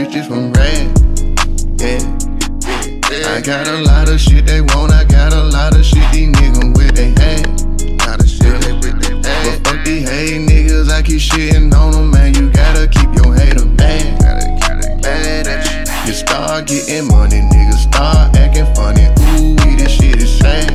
riches from rad. Yeah. I got a lot of shit they want, I got a lot of shit these niggas with they had. Lot of shit they with they had. But fuck these hate niggas, I keep shitting on them, man. You gotta keep your hater mad. Mad at you. You start getting money, niggas start acting funny. Ooh, this shit is sad.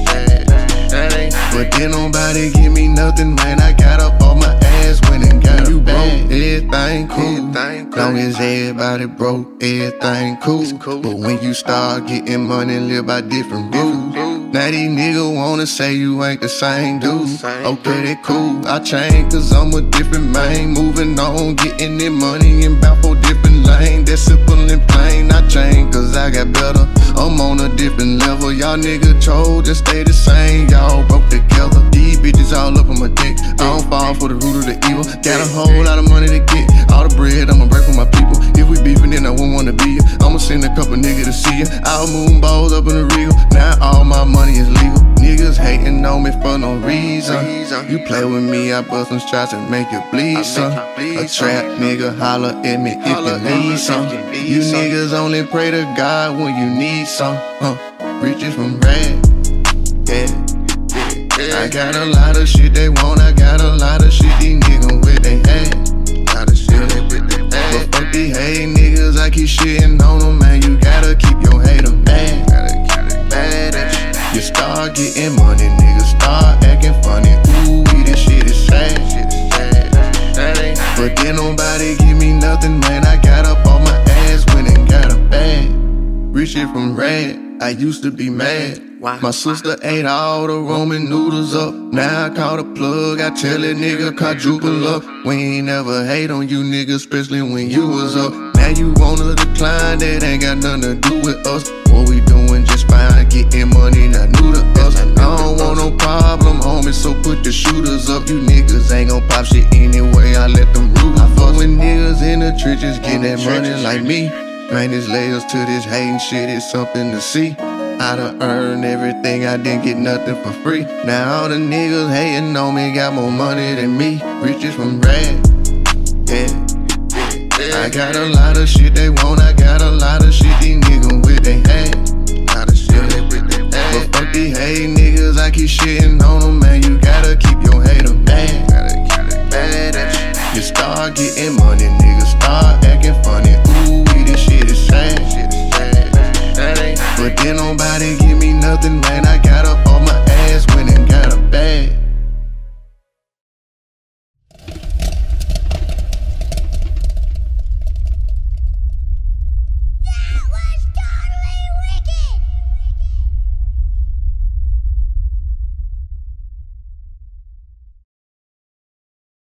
But then nobody give me nothing, man. I got up on my ass when it got you bad. Everything cool, long as everybody broke, everything cool. But when you start getting money, live by different rules. Now these niggas wanna say you ain't the same dude. Okay, they cool. I changed cause I'm a different man. Moving on, getting that money in bout 4 different lanes. That's simple and plain. I changed cause I got better. I'm on a different level. Y'all niggas chose, just stay the same. Y'all broke together. These bitches all up on my dick. I don't fall for the root of the evil. Got a whole lot of money to get. All the bread I'ma break for my people. If we beefing, then I wouldn't wanna be you. I'ma send a couple niggas to see you. I'll move balls up in the Rio. Now all my money is legal. Niggas hating on me for no reason. You play with me, I bust some shots and make you bleed, son. A trap nigga, holler at me if you need some. You niggas only pray to God when you need some. Riches from rad. Yeah. I got a lot of shit they want, I got a lot of shit these niggas with they had. Lot of shit they with they had. But fuck these hate niggas, I keep shitting on them, man. You gotta keep your hater mad. Mad at you. You start getting money, niggas start acting funny. Ooh, this shit is sad. But then nobody give me nothing, man. I got up on my ass when it got a bag. Rich shit from rad. I used to be mad. My sister ate all the Roman noodles up. Now I call the plug, I tell that nigga quadruple up. We ain't never hate on you niggas, especially when you was up. Now you wanna decline, that ain't got nothing to do with us. What we doing just fine, getting money not new to us. I don't want no problem, homie, so put the shooters up. You niggas ain't gon' pop shit anyway, I let them root. I fuck with niggas in the trenches, get that money like me. Man, there's layers to this hating shit, it's something to see. I done earned everything, I didn't get nothing for free. Now all the niggas hating on me got more money than me. Riches from rad, yeah. I got a lot of shit they want, I got a lot of shit these niggas with they had. Lot of shit they with they had. But fuck these hate niggas, I keep shitting on them, man. You gotta keep your hater mad. Mad at you. You start getting money, niggas start acting funny. Ooh, this shit is sad. But then nobody give me nothing, man. I got up